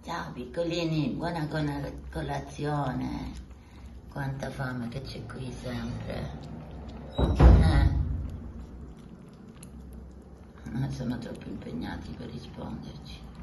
Ciao piccolini, buona colazione. Quanta fame che c'è qui sempre. Ma sono troppo impegnati per risponderci.